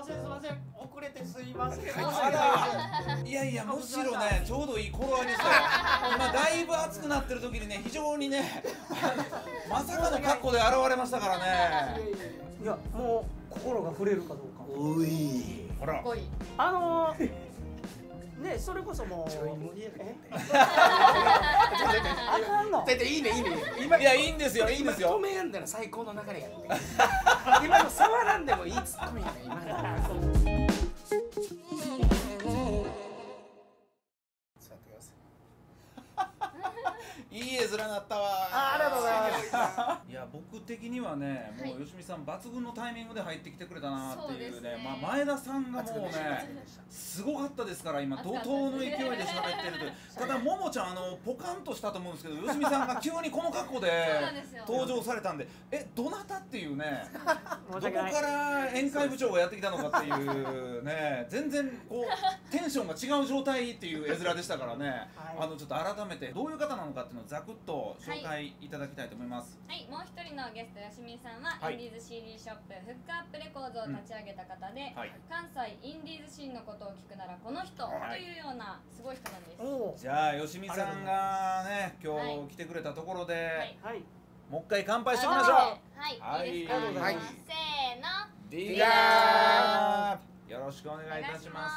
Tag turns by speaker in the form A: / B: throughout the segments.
A: ませんすいません、遅れてすいません。
B: いやいや、むしろね、ちょうどいい頃合いですよ。今だいぶ暑くなってる時にね、非常にね、まさかの格好で現れましたからね。
A: いや、もう心が触れるかどうか。
B: おい、ほら。
A: ね、それこそもう。
C: あかんの。いいねいいね。
B: 今いやいいんですよいいんですよ。
C: 止めやんだら最高の流れやって。今の触らんでもいいツッコミやね今の。
B: いい絵面なったわ。
A: ありがとうございます。
B: いや僕的にはね、もう吉見さん抜群のタイミングで入ってきてくれたなっていうね。まあ前田さんがもうねすごかったですから今怒涛の勢いで喋ってるという。ただももちゃんポカンとしたと思うんですけど、吉見さんが急にこの格好で登場されたんで、どなたっていうね、どこから宴会部長がやってきたのかっていうね、全然こうテンションが違う状態っていう絵面でしたからね。ちょっと改めてどういう方なのかっていうのをざくっと紹介いただきたいと思います。
D: はい、もう一人のゲストよしみさんは、インディーズ CD ショップフックアップレコーズを立ち上げた方で、関西インディーズシーンのことを聞くならこの人というようなすごい人なんです。
B: じゃあよしみさんがね今日来てくれたところで、もう一回乾杯しておきましょう。
D: はい、いいですか。せーの、
B: ディガー。よろしくお願いいたします。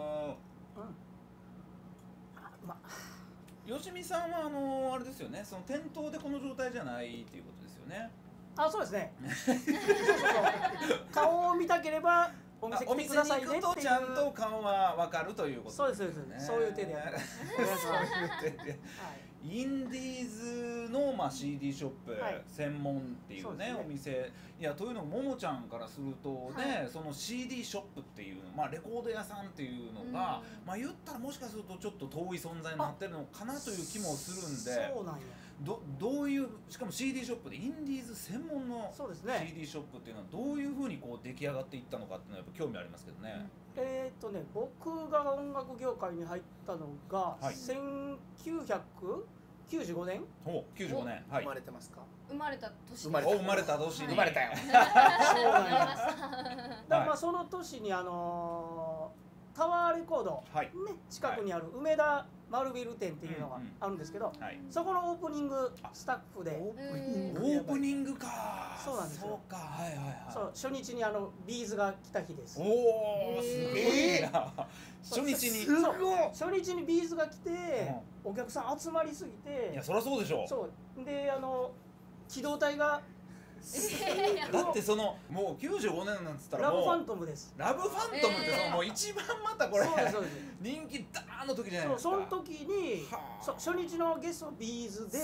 B: よしみさんはあれですよね、その店頭でこの状態じゃないっていうことですよね。
A: あ、そうですね。顔を見たければお店来てくださいねっていう。
B: お店に行くとちゃんと顔はわかるということ
A: そうですそうです。そういう手でやってます。
B: インディーズのCD ショップ専門っていうねお店、いやというのももちゃんからするとね、その CD ショップっていうの、レコード屋さんっていうのが言ったらもしかするとちょっと遠い存在になってるのかなという気もするんで、
A: そうなんや。
B: どういう、しかも CD ショップでインディーズ専門の CD ショップっていうのはどういうふうにこう出来上がっていったのかっていうのはやっぱ興味ありますけどね。
A: 僕が音楽業界に入ったのが1995年。
B: 95年。
C: 生まれてますか？
D: 生まれた年。
B: 生まれた年に
C: 生まれたよ。
A: そうなんや。だからその年にタワーレコードね近くにある梅田丸ビル店っていうのがあるんですけど、そこのオープニングスタッフで。
B: オープニングか。
A: そうなんですよ。
B: そうか、はいはいはい。
A: そう初日にビーズが来た日です。
B: おお、すごいな。初日に。初日にビーズが来てお客さん集まりすぎて。 いやそりゃそうでしょう。
A: そうで機動隊が。
B: だってそのもう95年なんつったら
A: ラブファントムです。
B: ラブファントムってそのもう一番またこれ人気ダーンの時じゃないですか。
A: その時に初日のゲストビーズで、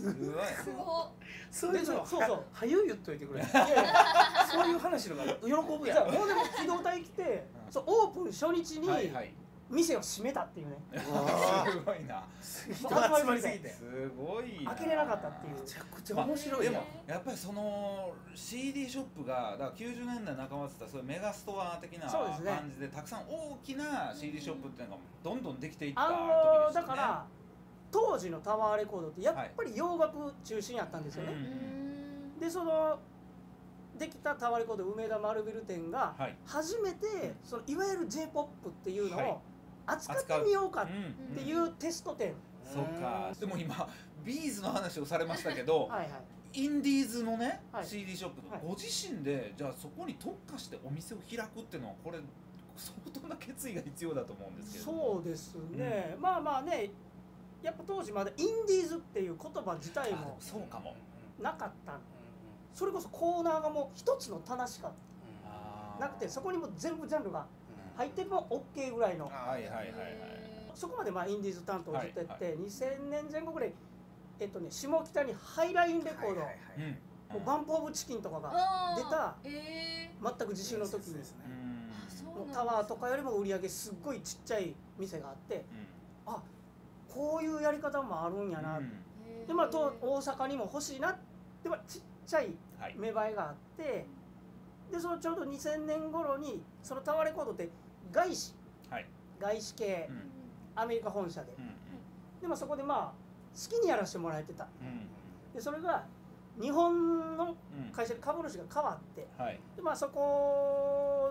C: そういうの早う言っといてくれ。そういう話のが喜ぶやん。
A: もうでも機動隊来てオープン初日に店を閉めたっていうね。
B: すごいな。
C: 集まりすぎて
B: すごい
A: 開けれなかったっていう。
C: めちゃくちゃ面白い。
B: でもやっぱりその CD ショップがだから90年代半ばって言ったらそういうメガストア的な感じでたくさん大きな CD ショップっていうのがどんどんできていった時ですよね。
A: だから当時のタワーレコードってやっぱり洋楽中心やったんですよね。でそのできたタワーレコード梅田丸ビル店が初めてそのいわゆる J-POP っていうのを扱ってみようかっていうテスト店。
B: そうか。でも今ビーズの話をされましたけど、インディーズのね CD ショップのご自身でじゃあそこに特化してお店を開くっていうのはこれ相当な決意が必要だと思うんですけど。
A: そうですね。まあね、やっぱ当時まだインディーズっていう言葉自体も
B: そうかも
A: なかった。それこそコーナーがもう一つの棚しかなくて、そこにも全部ジャンルが入っても OK ぐらいの。そこまでインディーズ担当をずっとやって2000年前後ぐらい下北にハイラインレコード、バンプ・オブ・チキンとかが出た全く自習の時にタワーとかよりも売り上げすっごいちっちゃい店があって、あ、こういうやり方もあるんやな。で大阪にも欲しいなってちっちゃい芽生えがあって、でそのちょうど2000年頃にそのタワーレコードって外資系アメリカ本社で、でそこで好きにやらせてもらえてた。でそれが日本の会社で株主が変わって、でそこ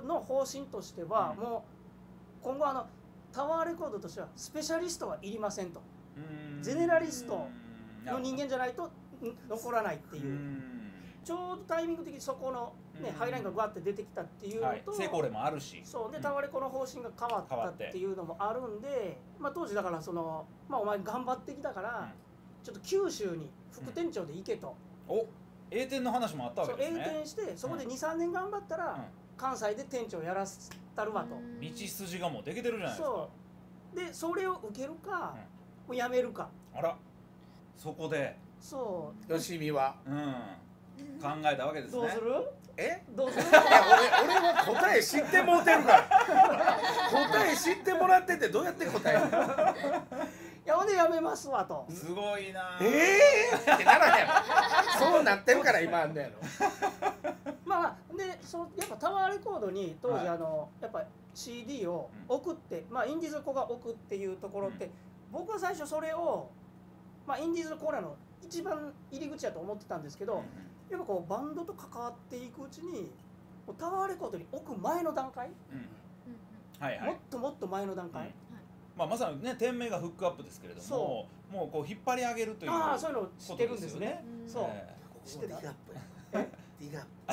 A: の方針としては、もう今後タワーレコードとしてはスペシャリストはいりませんと、ゼネラリストの人間じゃないと残らないっていう、ちょうどタイミング的にそこの、ね、ハイラインがバッて出てきたっていうのと、
B: 成功例もあるし、
A: そうでタワーレコの方針が変わったっていうのもあるんで、当時だからお前頑張ってきたから、ちょっと九州に副店長で行けと、
B: 栄転の話もあったわけですね。
A: 栄転してそこで 2,3 年頑張ったら、関西で店長やらせたるわと、
B: 道筋がもうできてるじゃないですか。
A: そうでそれを受けるか、もうやめるか、
B: あら、そこで
A: そう
C: よしみは
B: 考えたわけですね。
A: どうする？どうする？
C: いや俺は答え知ってもうてるから答え知ってもらっててどうやって答えるの？
A: いやほんでやめますわと。
B: すごいな。
C: ってならへんやろ。そうなってるから今あんのやろ。
A: でやっぱタワーレコードに当時やっぱ CD を送って、インディーズの子が送っていうところって、僕は最初それをインディーズの子らの一番入り口やと思ってたんですけど、やっぱこうバンドと関わっていくうちにタワーレコードに置く前の段階、もっともっと前の段階、
B: まさにね店名がフックアップですけれども、もうこう引っ張り上げるという、
A: そういうの知ってるんですね。そう知ってた。
B: い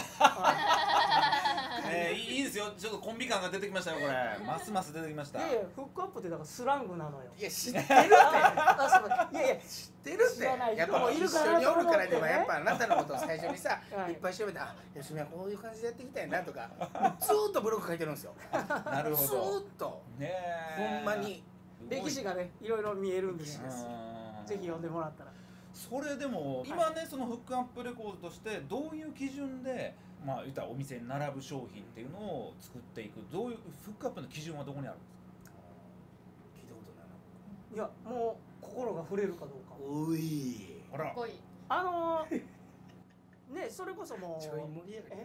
B: いですよ。ちょっとコンビ感が出てきましたよこれ。ますます出てきました。
A: フックアップってだからスラングなのよ。
C: いや知ってるって。知ってるって。やっぱ一緒におるからにはやっぱあなたのことを最初にさいっぱい調べて、よしみはこういう感じでやっていきたいなとかずーっとブログ書いてるんですよ。
B: なるほど。
C: ずーっと。ほんまに
A: 歴史がねいろいろ見えるんですよ。ぜひ読んでもらったら。
B: それでも今ねそのフックアップレコードとしてどういう基準で言ったらお店に並ぶ商品っていうのを作っていく、どういうフックアップの基準はどこにあるんですか？
C: 聞いたことない
A: な。いやもう心が触れるかどうか。
C: おい。
B: あら。
A: ねそれこそもう。
C: ちょい盛り上がり。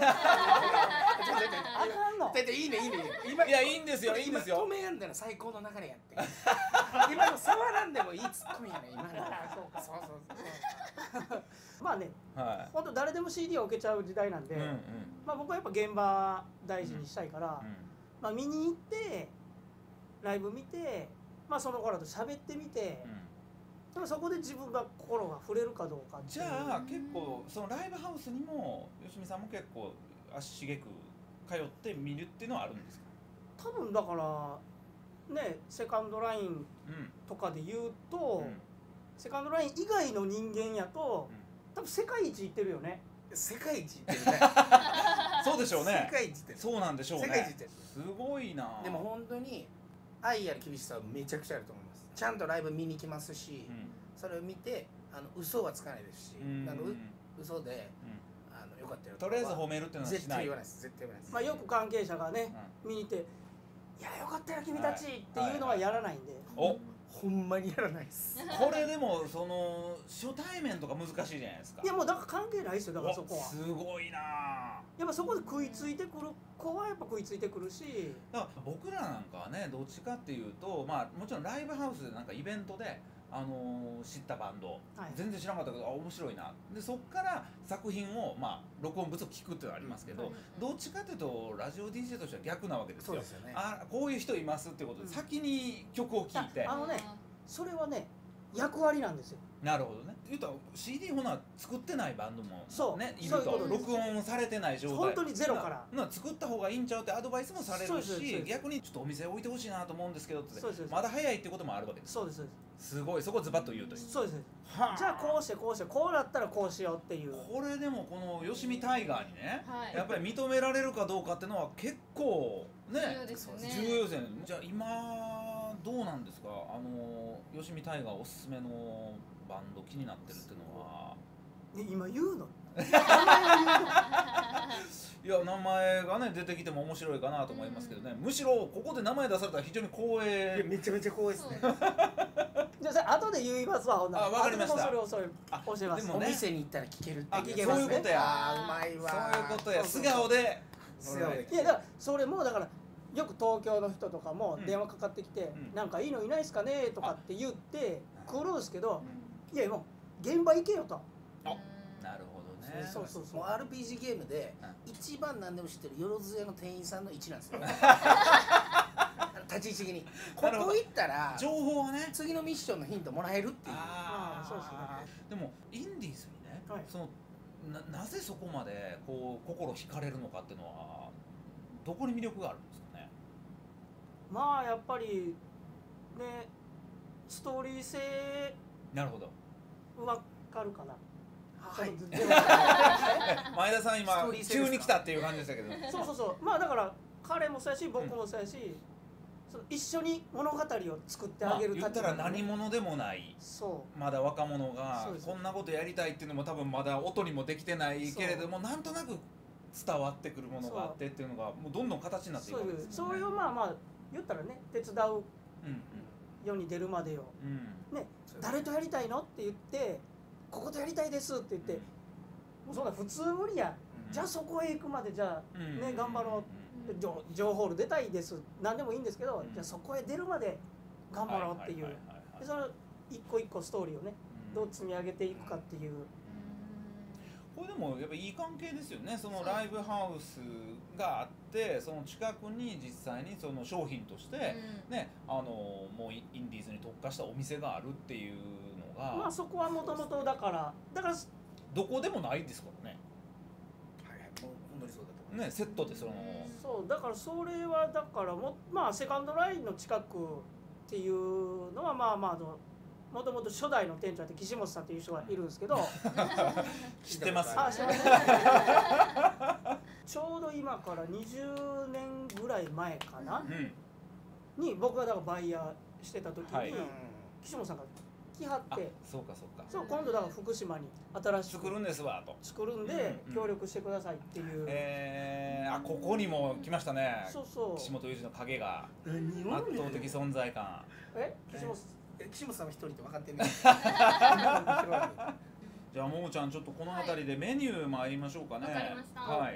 A: あかんの。
C: いいね。
B: いやいいんですよいいんですよ。
C: 止めやんだら最高の流れやって。今の触らんでもいいツッコミやね今の。そう。
A: 本当誰でも CD を受けちゃう時代なんで、僕はやっぱ現場大事にしたいから、見に行ってライブ見て、その子らと喋ってみて。でもそこで自分が心が触れるかどうか。
B: じゃあ結構そのライブハウスにも吉見さんも結構足しげく通って見るっていうのはあるんですか？
A: 多分だからねセカンドラインとかで言うと、セカンドライン以外の人間やと多分世界一行ってるよね。
C: 世界一行ってるね。
B: そうでしょうね。
C: 世界一って
B: そうなんでしょうね。
C: 世界一って
B: すごいな。
C: でも本当に愛やる厳しさはめちゃくちゃあると思います。ちゃんとライブ見に行きますし、それを見て嘘はつかないですし、嘘でよかったよ
B: とりあえず褒めるっていうのはしない。
C: 絶対言わないです。絶対言わないです。
A: よく関係者がね見に行って「いやよかったよ君たち」っていうのはやらないんで。
C: ほんまにやらないです。
B: これでもその初対面とか難しいじゃないですか。
A: いやもうだから関係ないですよ。だからそこは
B: すごいな。
A: やっぱそこで食いついてくる子はやっぱ食いついてくるし、
B: だから僕らなんかはねどっちかっていうともちろんライブハウスでなんかイベントで知ったバンド、全然知らなかったけど面白いなでそっから作品を録音物を聞くっていうのはありますけど、どっちかっていうとラジオ DJ としては逆なわけですよ。
C: そうですよね。
B: こういう人いますってことで先に曲を聴いて、
A: それはね役割なんですよ。
B: なるほどね。言うと CD ほな作ってないバンドもねいると、録音されてない状態
A: 本当にゼロから
B: 作った方がいいんちゃうってアドバイスもされるし、逆にちょっとお店置いてほしいなと思うんですけどってまだ早いってこともあるわけです。
A: そうです。
B: すごいそこズバッと言うと。
A: そうです。じゃあこうしてこうだったらこうしようっていう。
B: これでもこの吉見タイガーにねやっぱり認められるかどうかっていうのは結構ね重要ですよね。じゃあ今どうなんですか、吉見タイガーおすすめのバンド気になってるっていうのは。
A: 今言うの？
B: いや名前がね出てきても面白いかなと思いますけどね、むしろここで名前出されたら非常に光栄。
C: めちゃめちゃ光栄ですね。
A: じゃあそれ後で言いますわ。ほんなら
B: わかりました。
A: それを教えます。
C: お店に行ったら聞けるって
A: 聞けますね。
C: そういうことや。うまいわ。
B: そういうことや。素顔で。
A: いやだからそれもだからよく東京の人とかも電話かかってきてなんかいいのいないですかねとかって言って来るんですけど、いやもう現場行けよと。
B: なるほどね。
A: そうそうそう。
C: もう RPG ゲームで一番何でも知ってるよろずやの店員さんの位置なんですよ。立ち位置的にここ行ったら
B: 情報はね
C: 次のミッションのヒントもらえるっていう。
A: そうですね。
B: でもインディーズにね、そのなぜそこまでこう心惹かれるのかっていうのはどこに魅力があるんですかね。
A: まあやっぱりね、ストーリー性、
B: なるほど、
A: わかるかな。
C: はい。
B: 前田さん今急に来たっていう感じでしたけど。
A: そうそうそう。まあだから彼もそうやし僕もそうやし、その一緒に物語を作ってあげる
B: 言ったら何者でもない。
A: そう。
B: まだ若者がこんなことやりたいっていうのも多分まだ音にもできてないけれども、なんとなく伝わってくるものがあってっていうのがもうどんどん形になっていくわけですよね。
A: そういうまあまあ言ったらね、手伝う世に出るまでよ。ね、誰とやりたいのって言って、こことやりたいですって言って、もうそんな普通無理や。じゃあそこへ行くまでじゃあね頑張ろう。情報ホール出たいです。何でもいいんですけど、じゃあそこへ出るまで頑張ろうっていう。でその一個一個ストーリーをね、どう積み上げていくかっていう。
B: これでもやっぱいい関係ですよね。そのライブハウスがあって、その近くに実際にその商品としてね、もうインディーズに特化したお店があるっていうのが、
A: まあそこはもともとだから
B: どこでもないですからね。
C: はいはい、もう本当にそうだと思います。
B: ね、セットでその
A: そうだからそれはだからまあセカンドラインの近くっていうのはまあまあもともと初代の店長って岸本さんっていう人がいるんですけど
B: 知ってます。
A: ちょうど今から20年ぐらい前かな、に僕がだからバイヤーしてた時に、岸本さんが来はって、
B: そうかそうか、
A: そう今度だから福島に新しく
B: 作るんですわと、
A: 作るんで協力してくださいっていう、
B: ここにも来ましたね。
A: そうそう
B: 岸本裕二の影が圧倒的存在感。
C: 岸本さんは一人って分かってんね。
B: じゃあももちゃんちょっとこの辺りでメニュー参りましょうかね。
D: わかりました。
B: はい。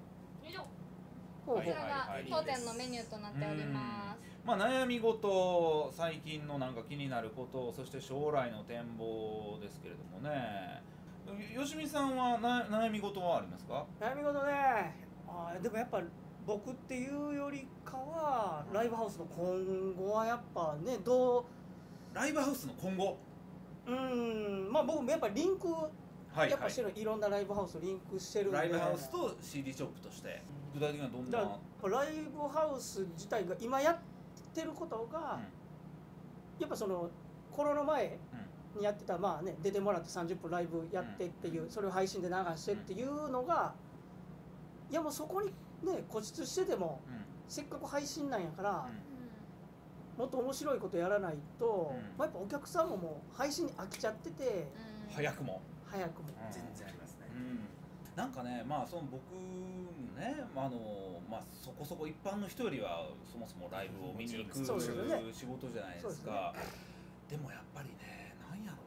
D: こちらが当店のメニューとなっております。
B: まあ悩み事、最近のなんか気になること、そして将来の展望ですけれどもね。吉見さんは悩み事はありますか？
A: 悩み事ね、でもやっぱ僕っていうよりかはライブハウスの今後はやっぱね
B: ライブハウスの今後、
A: まあ僕もやっぱリンクやっぱしてる、いろんなライブハウスとリンクしてるんで、
B: ライブハウスと CD ショップとして具体的にはどんな
A: ライブハウス自体が今やってることが、やっぱそのコロナ前にやってた、まあね出てもらって30分ライブやってっていう、それを配信で流してっていうのが、いやもうそこにね固執してても、せっかく配信なんやから、もっと面白いことやらないと、やっぱお客さんももう配信に飽きちゃってて、
B: 早くも
C: 全然ありますね。
B: なんかね、まあその僕ね、まあそこそこ一般の人よりはそもそもライブを見に行く仕事じゃないですか。でもやっぱりね、なんやろ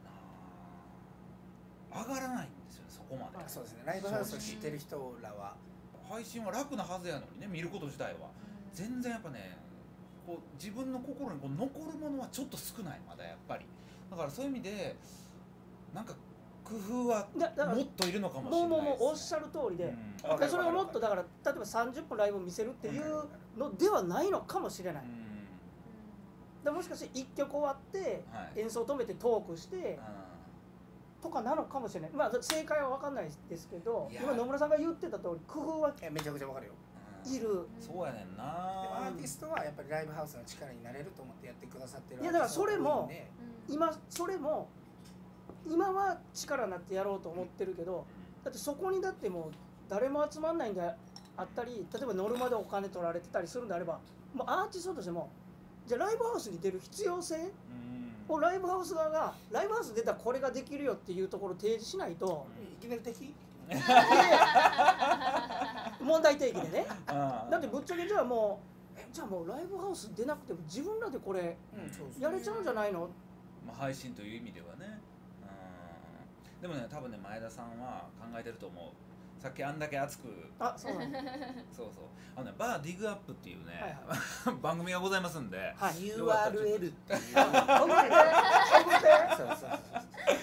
B: な、上がらないんですよね、そこまで。
C: そうですね、ライブハウスを知ってる人らは
B: 配信は楽なはずやのにね、見ること自体は全然やっぱね、こう自分の心にこう残るものはちょっと少ない、まだやっぱり。だからそういう意味でなんか工夫はもっといるのかもしれないですね。
A: もうおっしゃる通りで、それをもっとだから例えば30分ライブを見せるっていうのではないのかもしれない。もしかして1曲終わって演奏を止めてトークしてとかなのかもしれない。まあ正解は分かんないですけど、今野村さんが言ってた通り工夫は
C: めちゃくちゃ分かるよ。
A: いる。
B: そうやねんな。
C: アーティストはやっぱりライブハウスの力になれると思ってやってくださってる。
A: いやだからそれも今は力になってやろうと思ってるけど、だってそこにだってもう誰も集まんないんであったり、例えばノルマでお金取られてたりするんであれば、もうアーティストとしてもじゃあライブハウスに出る必要性をライブハウス側がライブハウス出たらこれができるよっていうところを提示しないと、
C: いきなり敵
A: 問題提起でね。だってぶっちゃけじゃあもうライブハウス出なくても自分らでこれやれちゃうんじゃないの？
B: まあ配信という意味ではね。でもね、多分ね、前田さんは考えてると思う。さっきあんだけ熱く、
A: そうなんだ。
B: そうバーディグアップっていうね、番組がございますんで、
C: URL っていう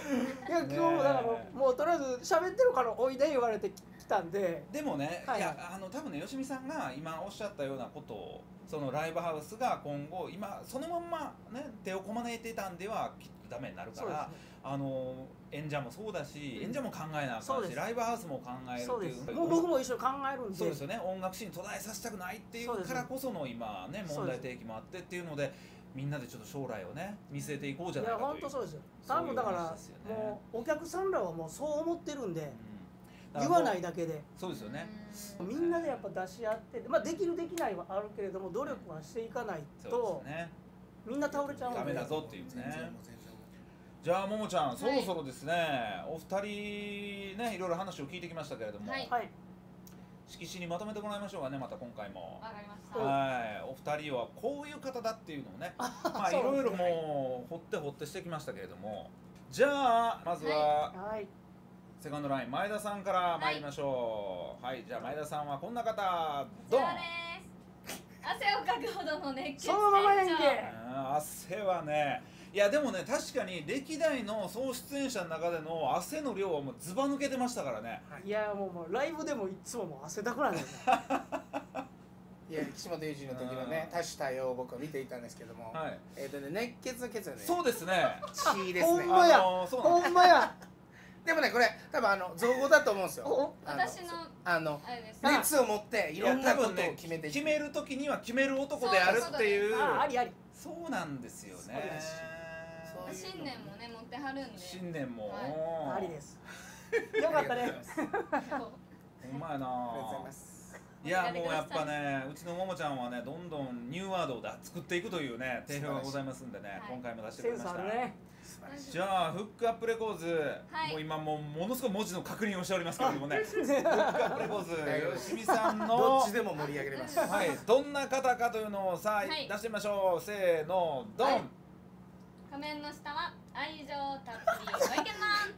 A: いや今日もだからもうとりあえず喋ってるからおいで言われてきたんで。
B: でもね、いや多分ね、よしみさんが今おっしゃったようなことを、そのライブハウスが今後今そのまんまね手をこまねいてたんではきっとダメになるから、演者もそうだし、演者も考えなあかんし、ライブハウスも考えるっていう。
A: もう僕も一緒に考えるんで。
B: そうですよね。音楽シーン途絶えさせたくないっていうからこその今ね問題提起もあってっていうので。みんなでちょっと将来をね見据えていこうじゃないかという。
A: いや本当そうですよ。多分だからもうお客さんらはもうそう思ってるんで、言わないだけで。
B: そうですよね。
A: みんなでやっぱ出し合って、まあできるできないはあるけれども努力はしていかないとみんな倒れちゃうんで。
B: ダメだぞっていうね。じゃあももちゃん、そろそろですね、お二人ねいろいろ話を聞いてきましたけれども。色紙にまとめてもらいましょうかね、また今回も。
D: わかりました。
B: はい、お二人はこういう方だっていうのをね、まあいろいろもう掘ってしてきましたけれども、じゃあまずはセカンドライン前田さんから参りましょう。はい、じゃあ前田さんはこんな方、ドン。
D: 汗をかくほどの熱血。
A: そのままやんけ。
B: 汗はね。いやでもね、確かに歴代の総出演者の中での汗の量はもうずば抜けてましたからね。
A: いやもうライブでもいつももう汗だくなんだよね。
C: いや岸本裕二の時のね多種多様を僕は見ていたんですけども、熱血の血はね、
B: そうですね、
C: 血ですね。
A: ほんまやほんまや。
C: でもねこれ多分造語だと思うんですよ。
D: 私の
C: 熱を持っていろんなことを決めて
B: 決める時には決める男であるっていう。
A: ありあり。
B: そうなんですよね。
D: 信念もね持ってはるんで。
B: 信念も。
A: ありです。よかったね。
B: ほんまやな。いやもうやっぱね、うちのももちゃんはねどんどんニューワードを作っていくというね定評がございますんでね、今回も出してくれました。じゃあフックアップレコーズ、もう今ものすごい文字の確認をしておりますけれどもね、フックアップレコーズよしみさんの
C: どっちでも盛り上げれます。
B: はい、どんな方かというのをさあ出してみましょう。せーのドン。
D: 仮面の下は愛情たっぷりご意見番。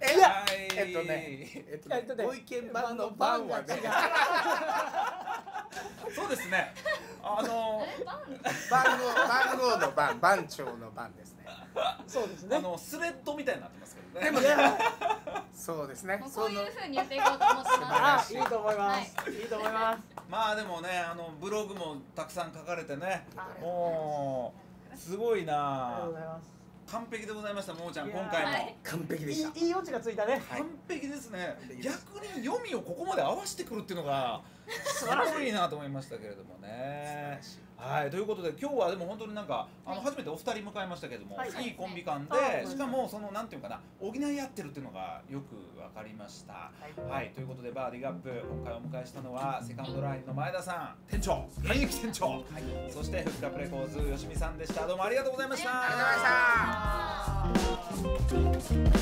C: ご意見番の番はね。
B: そうですね。
C: 番号の番、番長の番ですね。
A: そうですね。
B: スレッドみたいになってますけどね。
C: でもね。そうですね。
D: そういう風に言っていこうと思ってます。
A: いいと思います。いいと思います。
B: まあでもね、ブログもたくさん書かれてね。もうすごいな。
A: ありがとうございます。
B: 完璧でございました、ももちゃん今回も
C: 完璧でした。
A: いいオチがついたね。
B: 完璧ですね。逆に読みをここまで合わせてくるっていうのが素晴らしいなと思いましたけれどもね。はい、ということで今日はでも本当になんか初めてお二人迎えましたけれども、いいコンビ感で、しかもそのなんていうかな補い合ってるっていうのがよく分かりました。はい、ということでバーディーアップ今回お迎えしたのはセカンドラインの前田さん店長、現役店長、そしてフックアップレコーズよしみさんでした。どうもありがとうございました。
C: ありがとうございました。